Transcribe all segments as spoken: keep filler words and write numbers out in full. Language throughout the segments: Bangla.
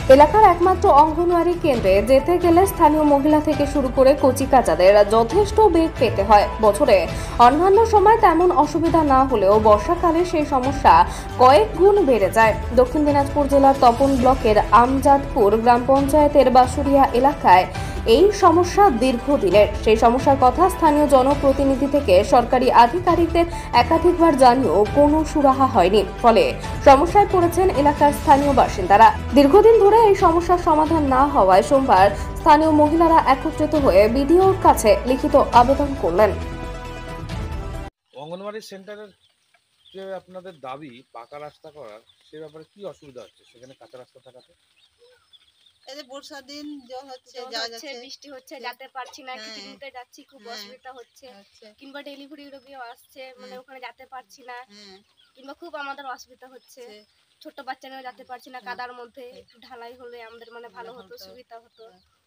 এলাকার একমাত্র অঙ্গনওয়াড়ি কেন্দ্রে যেতে গেলে স্থানীয় মহিলা থেকে শুরু করে কচিকাচাদের যথেষ্ট বেগ পেতে হয়। বছরে অন্যান্য সময় তেমন অসুবিধা না হলেও বর্ষাকালে সেই সমস্যা কয়েক গুণ বেড়ে যায়। দক্ষিণ দিনাজপুর জেলার তপন ব্লকের আমজাদপুর গ্রাম পঞ্চায়েতের বাসুরিয়া এলাকায় এই সমস্যা দীর্ঘদিনের। সেই সমস্যার কথা স্থানীয় জনপ্রতিনিধি থেকে সরকারি আধিকারিকদের একাধিকবার জানিয়েও কোনো সুরাহা হয়নি। ফলে সমস্যায় পড়েছেন এলাকার স্থানীয় বাসিন্দারা। দীর্ঘদিন ধরে এই সমস্যার সমাধান না হওয়ায় সোমবার স্থানীয় মহিলারা একত্রিত হয়ে বিডিওর কাছে লিখিত আবেদন করলেন। অঙ্গনওয়াড়ি সেন্টারের যে আপনাদের দাবি পাকা রাস্তা করার, সে ব্যাপারে কি অসুবিধা হচ্ছে সেখানে কাঁচা রাস্তা থাকাতে? এই যে বর্ষার দিন জল হচ্ছে, যা যাচ্ছে, বৃষ্টি হচ্ছে, যেতে পারছি না, কিছু দূরতে যাচ্ছি, খুব অসুবিধা হচ্ছে, কিংবা ডেলিভারি রোগীও আসছে, মানে ওখানে যেতে পারছি না, কিংবা খুব আমাদের অসুবিধা হচ্ছে, ছোট বাচ্চা নিয়ে যেতে পারছি না কাদার মধ্যে। একটু ঢালাই হলে আমাদের মানে ভালো হতো, সুবিধা হতো।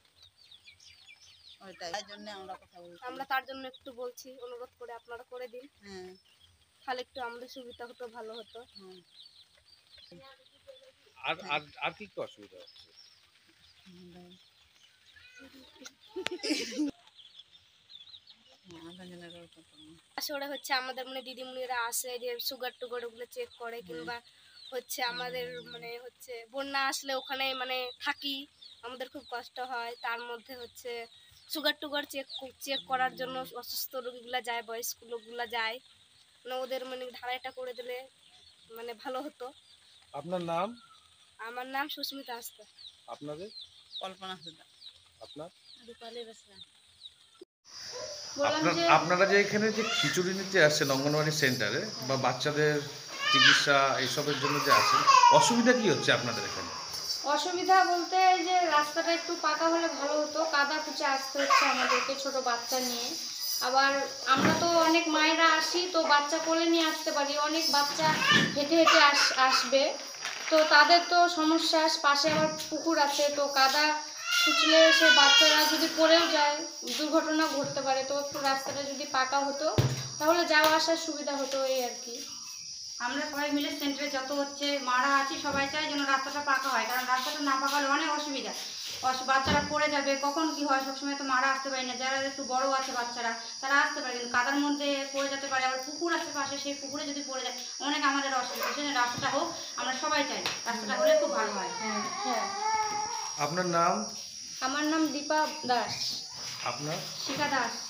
তাই জন্য আমরা কথা বলছি, আমরা তার জন্য একটু বলছি, অনুরোধ করে আপনারা করে দিন, তাহলে একটু আমাদের সুবিধা হতো, ভালো হতো। আর আর আর কি কি অসুবিধা হচ্ছে? আসলে হচ্ছে আমাদের মানে দিদিমণিরা আসে, যে সুগার টুগার ওগুলো চেক করে, কিংবা হচ্ছে আমাদের মানে হচ্ছে বন্যা আসলে ওখানে মানে থাকি, আমাদের খুব কষ্ট হয়। তার মধ্যে হচ্ছে সুগার টুগার চেক চেক করার জন্য অসুস্থ রোগীগুলো যায়, বয়স্ক লোকগুলো যায়, মানে ওদের মানে ঢালাইটা করে দিলে মানে ভালো হতো। আপনার নাম? আমার নাম সুস্মিতা হাসদা। আপনাদের? কল্পনা হাসদা। আপনার? দীপালি বেসরা। আপনারা যে এখানে যে খিচুড়ি নিতে আসছেন অঙ্গনওয়াড়ি সেন্টারে বা বাচ্চাদের চিকিৎসা এইসবের জন্য যে আসেন, অসুবিধা কি হচ্ছে আপনাদের এখানে? অসুবিধা বলতে এই যে রাস্তাটা একটু পাকা হলে ভালো হতো, কাদা কুচে আসতে হচ্ছে আমাদেরকে ছোট বাচ্চা নিয়ে। আবার আমরা তো অনেক মায়েরা আসি, তো বাচ্চা কোলে নিয়ে আসতে পারি, অনেক বাচ্চা হেঁটে হেঁটে আস আসবে তো তাদের তো সমস্যা। পাশে আবার পুকুর আছে, তো কাদা কুচলে সে বাচ্চারা যদি পড়েও যায় দুর্ঘটনা ঘটতে পারে। তো একটু রাস্তাটা যদি পাকা হতো তাহলে যাওয়া আসার সুবিধা হতো, এই আর কি। আমরা সবাই মিলে সেন্টারে যত হচ্ছে মারা আছি সবাই চাই যেন রাস্তাটা পাকা হয়, কারণ রাস্তাটা না পাকা হলে অনেক অসুবিধা। বাচ্চারা পড়ে যাবে, কখন কি হয় সবসময় তো মারা আসতে পারি না। যারা একটু বড় আছে বাচ্চারা তারা আসতে পারে, কিন্তু কাদার মধ্যে পড়ে যেতে পারে। আবার পুকুর আছে পাশে, সেই পুকুরে যদি পড়ে যায় অনেক আমাদের অসুবিধা। সেই জন্য রাস্তাটা হোক, আমরা সবাই চাই রাস্তাটা হলে খুব ভালো হয়। হ্যাঁ। আপনার নাম? আমার নাম দীপা দাস। আপনার? শিখা দাস।